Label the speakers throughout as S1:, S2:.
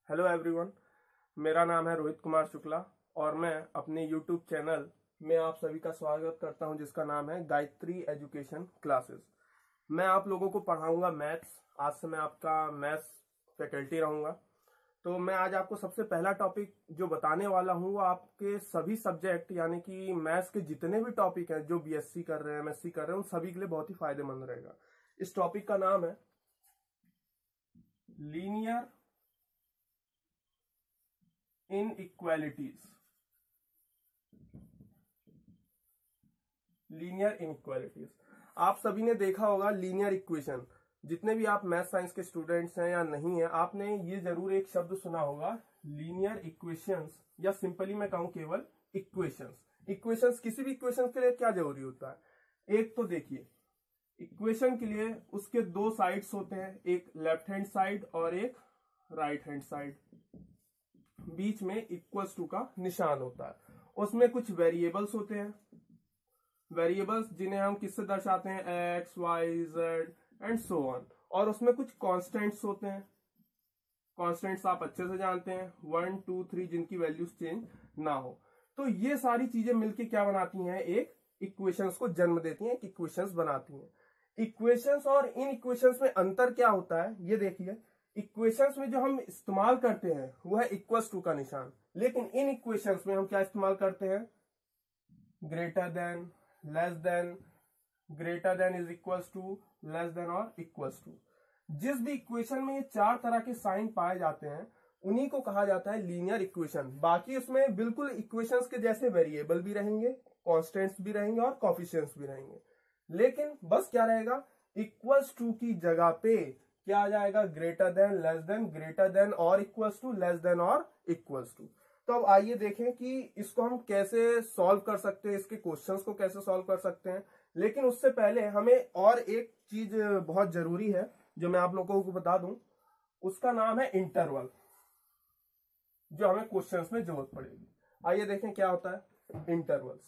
S1: Hello everyone, मेरा नाम है रोहित कुमार शुक्ला और मैं अपने यूट्यूब चैनल में आप सभी का स्वागत करता हूं जिसका नाम है गायत्री एजुकेशन क्लासेस। मैं आप लोगों को पढ़ाऊंगा मैथ्स। आज से मैं आपका मैथ्स फैकल्टी रहूंगा। तो मैं आज आपको सबसे पहला टॉपिक जो बताने वाला हूं वो आपके सभी सब्जेक्ट यानी कि मैथ्स के जितने भी टॉपिक हैं जो बीएससी कर रहे हैं, एमएससी कर रहे हैं, उन सभी के लिए बहुत ही फायदेमंद रहेगा। इस टॉपिक का नाम है लीनियर इनइक्वालिटीज। लीनियर इनइक्वालिटीज आप सभी ने देखा होगा। लीनियर इक्वेशन, जितने भी आप मैथ साइंस के स्टूडेंट्स हैं या नहीं है, आपने ये जरूर एक शब्द सुना होगा लीनियर इक्वेशंस, या सिंपली मैं कहूं केवल इक्वेशंस। इक्वेशंस, किसी भी इक्वेशन के लिए क्या जरूरी होता है? एक तो देखिए, इक्वेशन के लिए उसके दो साइड्स होते हैं, एक लेफ्ट हैंड साइड और एक राइट हैंड साइड। बीच में इक्वल्स टू का निशान होता है। उसमें कुछ वेरिएबल्स होते हैं, वेरिएबल्स जिन्हें हम किससे दर्शाते हैं, X Y Z and so on. और उसमें कुछ कॉन्स्टेंट्स होते हैं। कॉन्स्टेंट्स आप अच्छे से जानते हैं, 1 2 3, जिनकी वैल्यूज चेंज ना हो। तो ये सारी चीजें मिलके क्या बनाती हैं, एक इक्वेशंस को जन्म देती हैं, एक इक्वेशंस बनाती हैं। इक्वेशंस और इन इक्वेशंस में अंतर क्या होता है ये देखिए। इक्वेशंस में जो हम इस्तेमाल करते हैं वो है इक्वल्स टू का निशान, लेकिन इन इक्वेशंस में हम क्या इस्तेमाल करते हैं, greater than, less than, greater than is equals to, less than और इक्वल्स टू। जिस भी इक्वेशन में ये चार तरह के साइन पाए जाते हैं उन्हीं को कहा जाता है लीनियर इक्वेशन। बाकी उसमें बिल्कुल इक्वेशंस के जैसे वेरिएबल भी रहेंगे, कांस्टेंट्स भी रहेंगे और कोफिशिएंट्स भी रहेंगे, लेकिन बस क्या रहेगा, इक्वल्स टू की जगह पे क्या आ जाएगा, greater than, less than, greater than और इक्वल्स टू, लेस देन और इक्वल्स टू। तो अब आइए देखें कि इसको हम कैसे सॉल्व कर सकते हैं, इसके क्वेश्चंस को कैसे सॉल्व कर सकते हैं। लेकिन उससे पहले हमें और एक चीज बहुत जरूरी है जो मैं आप लोगों को बता दूं, उसका नाम है इंटरवल, जो हमें क्वेश्चंस में जरूरत पड़ेगी। आइए देखें क्या होता है इंटरवल्स।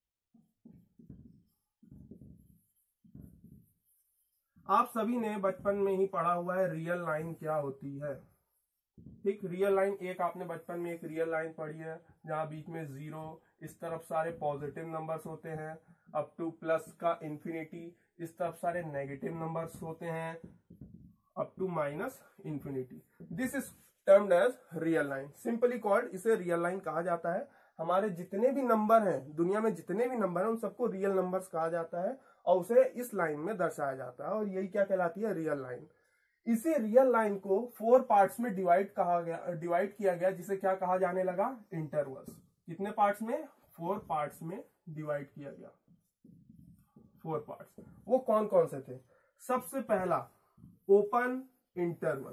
S1: आप सभी ने बचपन में ही पढ़ा हुआ है रियल लाइन क्या होती है। ठीक, रियल लाइन एक आपने बचपन में एक रियल लाइन पढ़ी है जहां बीच में जीरो, इस तरफ सारे पॉजिटिव नंबर्स होते हैं अप टू प्लस का इंफिनिटी, इस तरफ सारे नेगेटिव नंबर्स होते हैं up to minus infinity. This is termed as real line, simply called, इसे रियल लाइन कहा जाता है। हमारे जितने भी नंबर हैं, दुनिया में जितने भी नंबर हैं, उन सबको रियल नंबर्स कहा जाता है और उसे इस लाइन में दर्शाया जाता है, और यही क्या कहलाती है, रियल लाइन। इसी रियल लाइन को 4 पार्ट्स में डिवाइड किया गया, जिसे क्या कहा जाने लगा, इंटरवल्स। कितने पार्ट्स में, 4 पार्ट्स में डिवाइड किया गया, 4 पार्ट्स। वो कौन कौन से थे? सबसे पहला ओपन इंटरवल,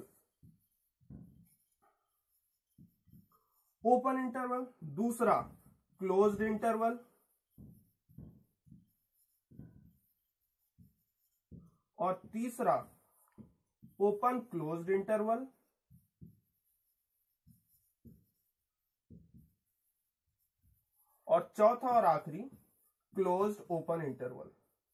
S1: ओपन इंटरवल। दूसरा क्लोज्ड इंटरवल, और तीसरा ओपन क्लोज्ड इंटरवल, और चौथा और आखिरी क्लोज्ड ओपन इंटरवल।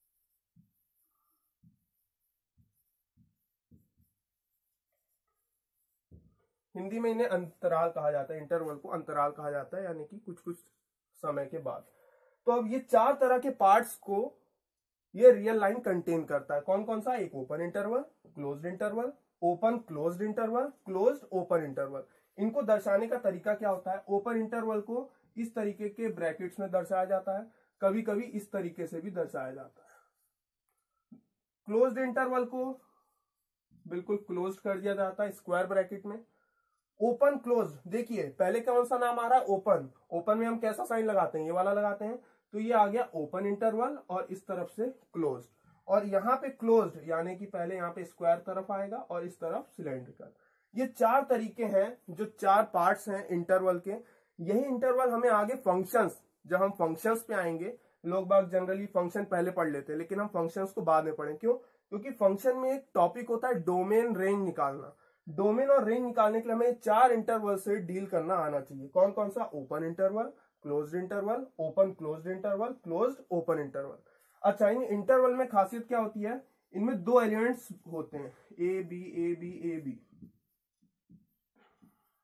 S1: हिंदी में इन्हें अंतराल कहा जाता है, इंटरवल को अंतराल कहा जाता है, यानी कि कुछ कुछ समय के बाद। तो अब ये चार तरह के पार्ट्स को ये रियल लाइन कंटेन करता है। कौन कौन सा? एक open interval, closed interval, open closed interval, closed open interval. इनको दर्शाने का तरीका क्या होता है? ओपन इंटरवल को इस तरीके के ब्रैकेट्स में दर्शाया जाता है, कभी कभी इस तरीके से भी दर्शाया जाता है। क्लोज्ड इंटरवल को बिल्कुल क्लोज्ड कर दिया जाता है स्क्वायर ब्रैकेट में। ओपन क्लोज, देखिए पहले कौन सा नाम आ रहा है, ओपन। ओपन में हम कैसा साइन लगाते हैं, ये वाला लगाते हैं, तो ये आ गया ओपन इंटरवल, और इस तरफ से क्लोज्ड। और यहाँ पे क्लोज्ड यानी कि पहले यहाँ पे स्क्वायर तरफ आएगा और इस तरफ सिलेंड्रिकल। ये चार तरीके हैं, जो चार पार्ट्स हैं इंटरवल के। यही इंटरवल हमें आगे फंक्शंस, जब हम फंक्शंस पे आएंगे, लोग बाग जनरली फंक्शन पहले पढ़ लेते हैं, लेकिन हम फंक्शंस को बाद में पढ़ें। क्यों? क्योंकि फंक्शन में एक टॉपिक होता है डोमेन रेंज निकालना। डोमेन और रेंज निकालने के लिए हमें चार इंटरवल से डील करना आना चाहिए। कौन कौन सा? Open interval, closed interval, open closed interval, closed open interval. अच्छा, इन इंटरवल में खासियत क्या होती है? इनमें दो एलिमेंट्स होते हैं, A B A B A B.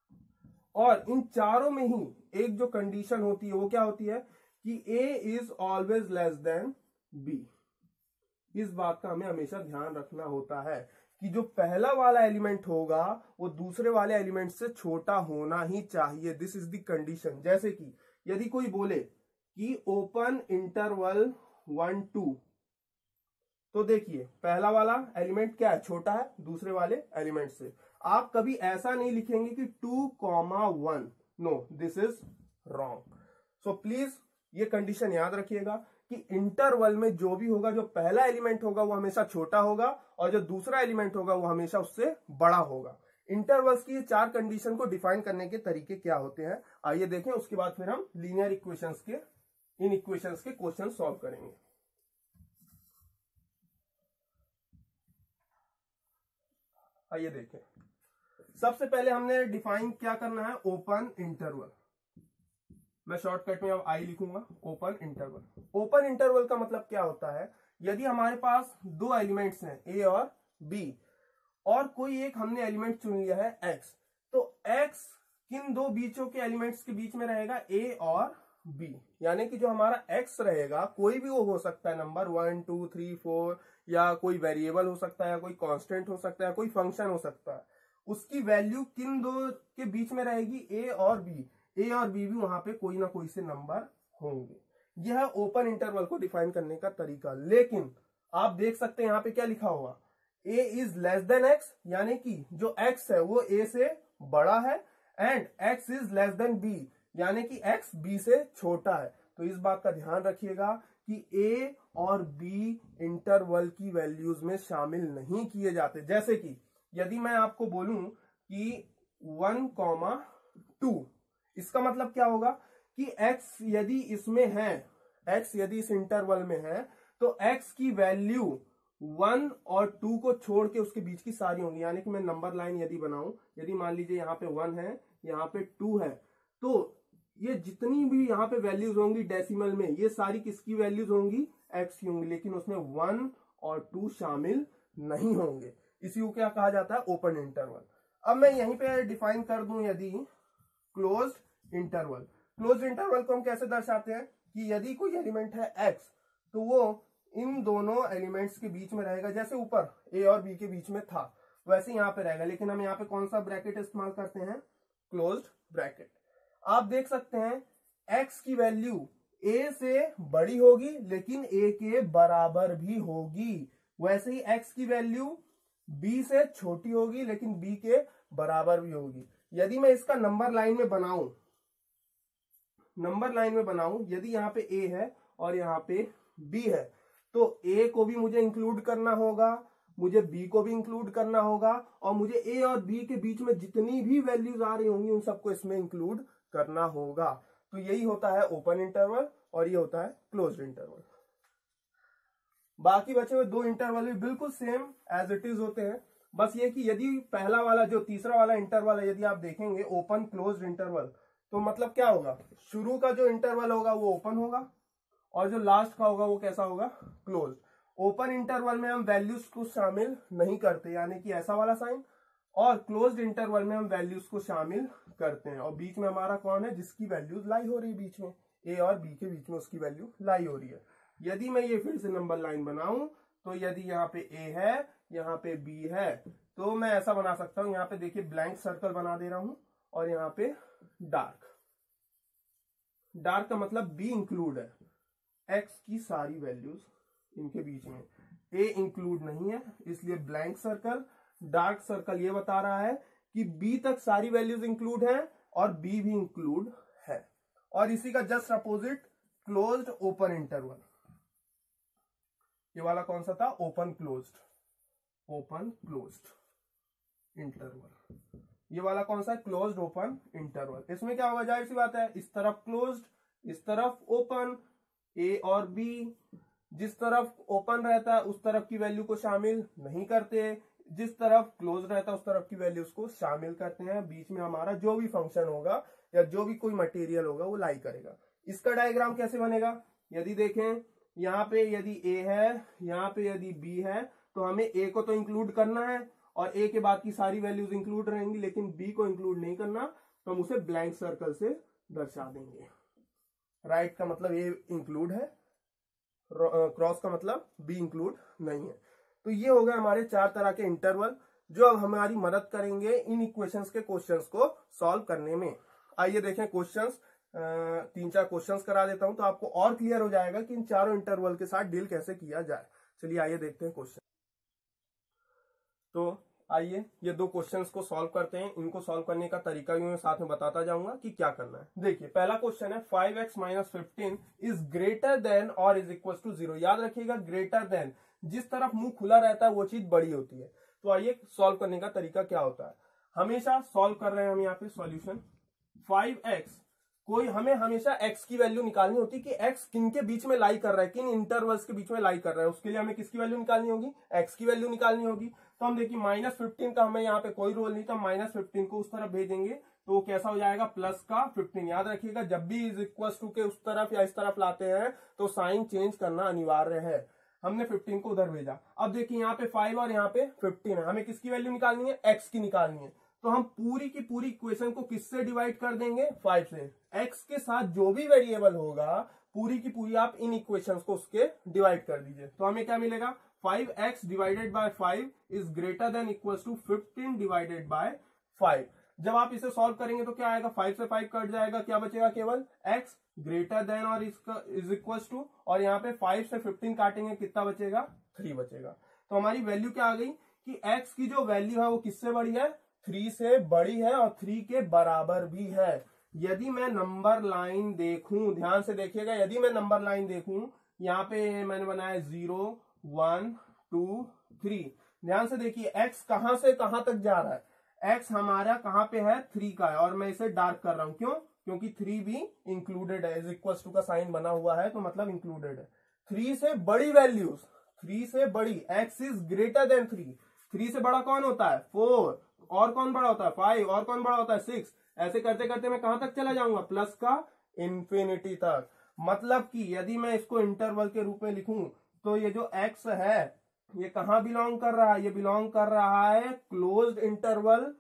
S1: और इन चारों में ही एक जो कंडीशन होती है वो क्या होती है कि a is always less than b। इस बात का हमें हमेशा ध्यान रखना होता है कि जो पहला वाला एलिमेंट होगा वो दूसरे वाले एलिमेंट से छोटा होना ही चाहिए। This is the condition. जैसे कि यदि कोई बोले कि ओपन इंटरवल 1 2, तो देखिए पहला वाला एलिमेंट क्या है, छोटा है दूसरे वाले एलिमेंट से। आप कभी ऐसा नहीं लिखेंगे कि 2,1, no, this is wrong. So please ये कंडीशन याद रखिएगा कि इंटरवल में जो भी होगा, जो पहला एलिमेंट होगा वो हमेशा छोटा होगा और जो दूसरा एलिमेंट होगा वो हमेशा उससे बड़ा होगा। इंटरवल्स की ये 4 कंडीशन को डिफाइन करने के तरीके क्या होते हैं आइए देखें, उसके बाद फिर हम लीनियर इक्वेशंस के इन इक्वेशंस के क्वेश्चन सॉल्व करेंगे। आइए देखें, सबसे पहले हमने डिफाइन क्या करना है, ओपन इंटरवल। मैं शॉर्टकट में अब आई लिखूंगा, ओपन इंटरवल। ओपन इंटरवल का मतलब क्या होता है, यदि हमारे पास 2 एलिमेंट्स हैं ए और बी और कोई एक हमने एलिमेंट चुन लिया है एक्स, तो एक्स किन 2 बीचों के एलिमेंट्स के बीच में रहेगा, ए और बी। यानी कि जो हमारा एक्स रहेगा कोई भी वो हो सकता है, नंबर 1 2 3 4, या कोई वेरिएबल हो सकता है, कोई कांस्टेंट हो सकता है, कोई फंक्शन हो सकता है, उसकी वैल्यू किन 2 के बीच में रहेगी, ए और बी। ए और बी भी वहां पे कोई ना कोई से नंबर होंगे। यह ओपन इंटरवल को डिफाइन करने का तरीका। लेकिन आप देख सकते हैं यहां पे क्या लिखा हुआ, A is less than X, यानी कि जो एक्स है वो ए से बड़ा है, and X is less than B, यानी कि एक्स बी से छोटा है। तो इस बात का ध्यान रखिएगा कि ए और बी इंटरवल की वैल्यूज में शामिल नहीं किए जाते। जैसे कि यदि मैं आपको बोलूं कि 1,2, इसका मतलब क्या होगा कि x यदि इसमें है, x यदि इस इंटरवल में है, तो x की वैल्यू 1 और 2 को छोड़ के उसके बीच की सारी होंगी। यानी कि मैं नंबर लाइन यदि बनाऊं, यदि मान लीजिए यहाँ पे 1 है, यहाँ पे 2 है, तो ये जितनी भी यहाँ पे वैल्यूज होंगी डेसिमल में, ये सारी किसकी वैल्यूज होंगी, x की होंगी, लेकिन उसमें 1 और 2 शामिल नहीं होंगे। इसी को क्या कहा जाता है, ओपन इंटरवल। अब मैं यहीं पे डिफाइन कर दूं यदि क्लोज्ड इंटरवल। क्लोज्ड इंटरवल को हम कैसे दर्शाते हैं कि यदि कोई एलिमेंट है x, तो वो इन दोनों एलिमेंट्स के बीच में रहेगा। जैसे ऊपर a और b के बीच में था वैसे यहाँ पे रहेगा, लेकिन हम यहाँ पे कौन सा ब्रैकेट इस्तेमाल करते हैं, क्लोज्ड ब्रैकेट। आप देख सकते हैं x की वैल्यू a से बड़ी होगी लेकिन a के बराबर भी होगी, वैसे ही x की वैल्यू b से छोटी होगी लेकिन b के बराबर भी होगी। यदि मैं इसका नंबर लाइन में बनाऊं, यदि यहाँ पे a है और यहाँ पे b है, तो a को भी मुझे इंक्लूड करना होगा, मुझे b को भी इंक्लूड करना होगा, और मुझे a और b के बीच में जितनी भी वैल्यूज आ रही होंगी उन सबको इसमें इंक्लूड करना होगा। तो यही होता है ओपन इंटरवल और ये होता है क्लोज्ड इंटरवल। बाकी बचे हुए 2 इंटरवल भी बिल्कुल सेम एज इट इज होते हैं, बस ये कि यदि पहला वाला जो तीसरा वाला इंटरवल है, यदि आप देखेंगे ओपन क्लोज्ड इंटरवल, तो मतलब क्या होगा, शुरू का जो इंटरवल होगा वो ओपन होगा और जो लास्ट का होगा वो कैसा होगा, क्लोज। ओपन इंटरवल में हम वैल्यूज को शामिल नहीं करते, यानी कि ऐसा वाला साइन, और क्लोज्ड इंटरवल में हम वैल्यूज को शामिल करते हैं। और बीच में हमारा कौन है, जिसकी वैल्यूज लाई हो रही है बीच में, ए और बी के बीच में उसकी वैल्यू लाई हो रही है। यदि मैं ये फिर से नंबर लाइन बनाऊं, तो यदि यहाँ पे ए है, यहाँ पे बी है, तो मैं ऐसा बना सकता हूं, यहाँ पे देखिए ब्लैंक सर्कल बना दे रहा हूं और यहाँ पे डार्क का मतलब बी इंक्लूड है, एक्स की सारी वैल्यूज इनके बीच में, ए इंक्लूड नहीं है इसलिए ब्लैंक सर्कल। डार्क सर्कल ये बता रहा है कि बी तक सारी वैल्यूज इंक्लूड है और बी भी इंक्लूड है। और इसी का just opposite closed open interval, ये वाला कौन सा था, ओपन क्लोज्ड इंटरवल। ये वाला कौन सा है, क्लोज्ड ओपन इंटरवल। इसमें क्या होगा, जाहिर सी बात है, इस तरफ क्लोज्ड इस तरफ ओपन, ए और बी जिस तरफ ओपन रहता है उस तरफ की वैल्यू को शामिल नहीं करते, जिस तरफ क्लोज रहता है उस तरफ की वैल्यूज को शामिल करते हैं। बीच में हमारा जो भी फंक्शन होगा या जो भी कोई मटेरियल होगा वो लाई करेगा। इसका डायग्राम कैसे बनेगा, यदि देखें यहाँ पे यदि ए है, यहाँ पे यदि बी है, तो हमें ए को तो इंक्लूड करना है और ए के बाद की सारी वैल्यूज इंक्लूड रहेंगी, लेकिन बी को इंक्लूड नहीं करना। तो हम उसे ब्लैंक सर्कल से दर्शा देंगे। राइट का मतलब ए इंक्लूड है, क्रॉस का मतलब बी इंक्लूड नहीं है। तो ये हो गए हमारे 4 तरह के इंटरवल जो अब हमारी मदद करेंगे इन इक्वेशंस के क्वेश्चंस को सॉल्व करने में। आइए देखें क्वेश्चंस, 3-4 क्वेश्चंस करा देता हूं तो आपको और क्लियर हो जाएगा कि इन चारों इंटरवल के साथ डील कैसे किया जाए। चलिए आइए देखते हैं क्वेश्चन। तो आइए ये 2 क्वेश्चंस को सॉल्व करते हैं। इनको सॉल्व करने का तरीका भी मैं साथ में बताता जाऊंगा कि क्या करना है। देखिए पहला क्वेश्चन है 5x - 15 इज ग्रेटर देन और इज इक्वल टू 0। याद रखिएगा ग्रेटर देन, जिस तरफ मुंह खुला रहता है वो चीज बड़ी होती है। तो आइए सॉल्व करने का तरीका क्या होता है। हमेशा सॉल्व कर रहे हैं हम यहाँ पे सॉल्यूशन 5x, कोई हमें हमेशा x की वैल्यू निकालनी होती है कि x किन के बीच में लाई कर रहा है, किन इंटरवल्स के बीच में लाई कर रहा है। उसके लिए हमें किसकी वैल्यू निकालनी होगी, x की वैल्यू निकालनी होगी। तो हम देखिए -15 का हमें यहाँ पे कोई रोल नहीं, तो हम -15 को उस तरफ भेजेंगे तो वो कैसा हो जाएगा प्लस का 15। याद रखिएगा जब भी इज इक्वल टू के उस तरफ या इस तरफ लाते हैं तो साइन चेंज करना अनिवार्य है। हमने 15 को उधर भेजा। अब देखिए यहाँ पे 5 और यहाँ पे 15 है, हमें किसकी वैल्यू निकालनी है, x की निकालनी है। तो हम पूरी की पूरी इक्वेशन को किससे डिवाइड कर देंगे, 5 से। x के साथ जो भी वेरिएबल होगा पूरी की पूरी आप इन इक्वेशंस को उसके डिवाइड कर दीजिए। तो हमें क्या मिलेगा, 5x divided by 5 is greater than equal to 15 divided by 5। जब आप इसे सॉल्व करेंगे तो क्या आएगा, 5 से 5 कट जाएगा, क्या बचेगा केवल x ग्रेटर देन और इज इक्वल टू, और यहाँ पे 5 से 15 काटेंगे कितना बचेगा, 3 बचेगा। तो हमारी वैल्यू क्या आ गई कि x की जो वैल्यू है वो किससे बड़ी है, 3 से बड़ी है और 3 के बराबर भी है। यदि मैं नंबर लाइन देखूं, ध्यान से देखिएगा, यदि मैं नंबर लाइन देखूं, यहाँ पे मैंने बनाया 0 1 2 3। ध्यान से देखिए x कहां से कहां तक जा रहा है, x हमारा कहां पे है, 3 का है, और मैं इसे डार्क कर रहा हूं, क्यों, क्योंकि 3 भी इंक्लूडेड है, इज इक्वल टू का साइन बना हुआ है तो मतलब इंक्लूडेड है। 3 से बड़ी वैल्यूज, 3 से बड़ी, x इज ग्रेटर देन 3। 3 से बड़ा कौन होता है, 4, और कौन बड़ा होता है, 5, और कौन बड़ा होता है, 6। ऐसे करते करते मैं कहां तक चला जाऊंगा, प्लस का इंफिनिटी तक। मतलब कि यदि मैं इसको इंटरवल के रूप में लिखूं तो ये जो x है ये कहां बिलोंग कर रहा है, ये बिलोंग कर रहा है क्लोज्ड इंटरवल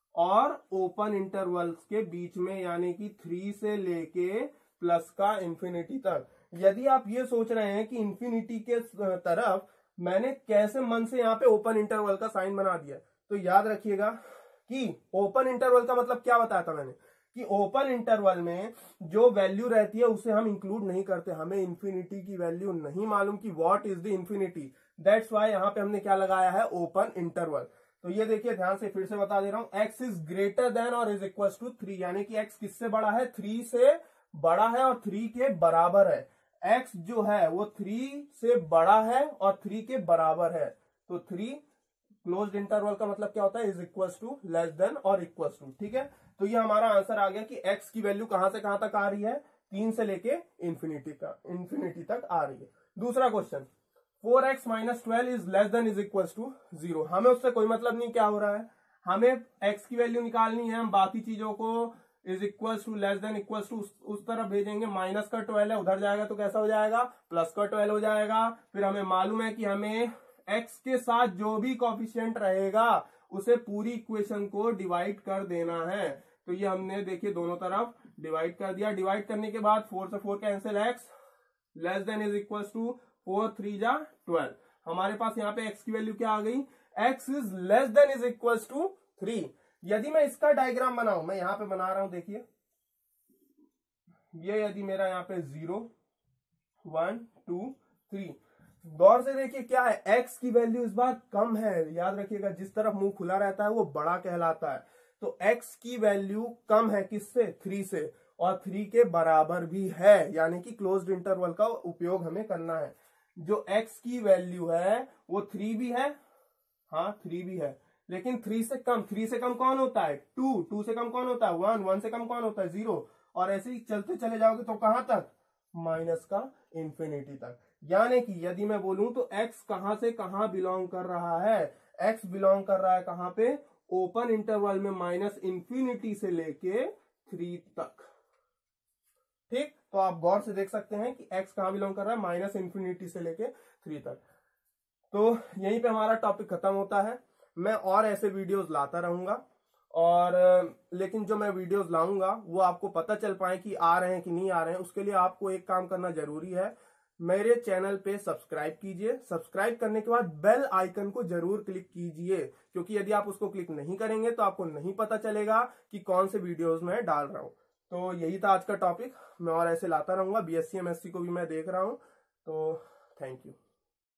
S1: और ओपन इंटरवल्स के बीच में, यानी कि 3 से लेके प्लस का इंफिनिटी तक। यदि आप ये सोच रहे हैं कि इंफिनिटी के तरफ मैंने कैसे मन से यहाँ पे ओपन इंटरवल का साइन बना दिया, तो याद रखिएगा कि ओपन इंटरवल का मतलब क्या बताया था मैंने, कि ओपन इंटरवल में जो वैल्यू रहती है उसे हम इंक्लूड नहीं करते। हमें इंफिनिटी की वैल्यू नहीं मालूम कि what is the infinity, that's why यहाँ पे हमने क्या लगाया है, ओपन इंटरवल। तो ये देखिए ध्यान से फिर से बता दे रहा हूं, x इज ग्रेटर देन और इज इक्वल टू 3, यानी कि x किससे बड़ा है, 3 से बड़ा है और 3 के बराबर है। x जो है वो 3 से बड़ा है और 3 के बराबर है। तो 3 क्लोज्ड इंटरवल का मतलब क्या होता है, is equal to, less than और इक्वल टू। ठीक है, तो ये हमारा आंसर आ गया कि x की वैल्यू कहां से कहां तक आ रही है, 3 से लेके इंफिनिटी तक आ रही है। दूसरा question 4x - 12 is less than is equal to 0। हमें उससे कोई मतलब नहीं क्या हो रहा है, हमें x की वैल्यू निकालनी है। हम बाकी चीजों को is equal to, less than, equal to उस तरफ भेजेंगे। माइनस का 12 है, उधर जाएगा तो कैसा हो जाएगा, प्लस का 12 हो जाएगा। फिर हमें मालूम है कि हमें x के साथ जो भी कोफिशिएंट रहेगा उसे पूरी इक्वेशन को डिवाइड कर देना है। तो ये हमने देखिए दोनों तरफ डिवाइड कर दिया। डिवाइड करने के बाद 4 से 4 cancel, x less than is equal to 4 3 जा 12। हमारे पास यहाँ पे x की वैल्यू क्या आ गई, x is less than is equal to 3। यदि मैं इसका डायग्राम बनाऊं, मैं यहाँ पे बना रहा हूं, देखिए ये यदि मेरा यहाँ पे 0 1 2 3, गौर से देखिए क्या है, x की वैल्यू इस बार कम है। याद रखिएगा जिस तरफ मुंह खुला रहता है वो बड़ा कहलाता है। तो x की वैल्यू कम है किससे, 3 से, और 3 के बराबर भी है, यानी कि क्लोज्ड इंटरवल का उपयोग हमें करना है। जो x की वैल्यू है वो 3 भी है, हाँ 3 भी है, लेकिन 3 से कम, 3 से कम कौन होता है, 2, 2 से कम कौन होता है, 1, 1 से कम कौन होता है, 0, और ऐसे ही चलते चले जाओगे तो कहां तक, माइनस का इंफिनिटी तक। यानी कि यदि मैं बोलूं तो x कहां से कहां बिलोंग कर रहा है, x बिलोंग कर रहा है कहां पे, ओपन इंटरवल में माइनस इंफिनिटी से लेके 3 तक। ठीक, तो आप गौर से देख सकते हैं कि x कहां बिलोंग कर रहा है, माइनस इंफिनिटी से लेके 3 तक। तो यहीं पे हमारा टॉपिक खत्म होता है। मैं और ऐसे वीडियोस लाता रहूंगा और लेकिन जो मैं वीडियोस लाऊंगा वो आपको पता चल पाए कि आ रहे हैं कि नहीं आ रहे हैं, उसके लिए आपको एक काम करना जरूरी है। मेरे चैनल पे सब्सक्राइब कीजिए, सब्सक्राइब करने के बाद बेल आइकन को जरूर क्लिक कीजिए, क्योंकि यदि आप उसको क्लिक नहीं करेंगे तो आपको नहीं पता चलेगा कि कौन से वीडियोस मैं डाल रहा हूं। तो यही था आज का टॉपिक। मैं और ऐसे लाता रहूंगा, बीएससी एमएससी को भी मैं देख रहा हूं। तो थैंक यू।